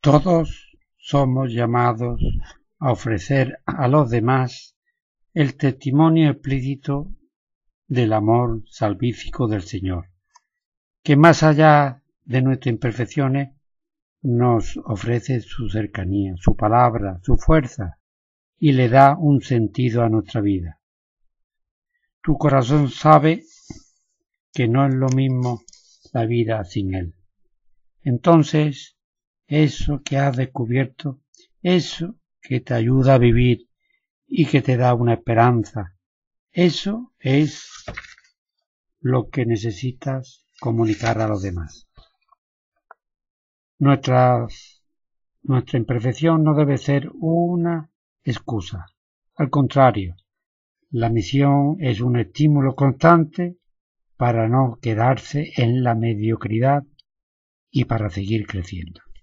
Todos somos llamados a ofrecer a los demás el testimonio explícito del amor salvífico del Señor, que más allá de nuestras imperfecciones nos ofrece su cercanía, su palabra, su fuerza y le da un sentido a nuestra vida. Tu corazón sabe que no es lo mismo la vida sin Él. Entonces, eso que has descubierto, eso que te ayuda a vivir y que te da una esperanza, eso es lo que necesitas comunicar a los demás. Nuestra imperfección no debe ser una excusa. Al contrario, la misión es un estímulo constante para no quedarse en la mediocridad y para seguir creciendo.